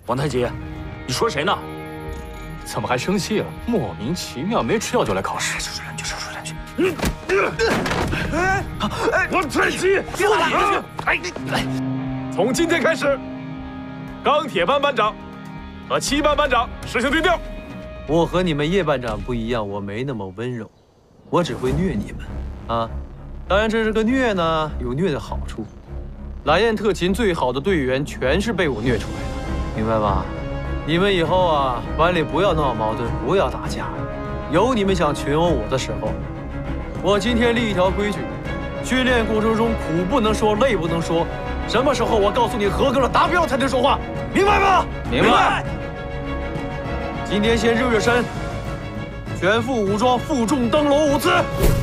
王太极，你说谁呢？ 怎么还生气了？莫名其妙，没吃药就来考试。 少说两句，少说两句。 王太极， 别打了！ 从今天开始，钢铁班班长和七班班长实行对调。 我和你们叶班长不一样，我没那么温柔，我只会虐你们啊。当然，这是个虐呢，有虐的好处。蓝焰特勤最好的队员全是被我虐出来的，明白吧？你们以后啊，班里不要闹矛盾，不要打架。有你们想群殴我的时候，我今天立一条规矩：训练过程中苦不能说，累不能说。什么时候我告诉你合格了、达标了才能说话，明白吗？ 明白。 今天先热热身，全副武装负重登楼5次。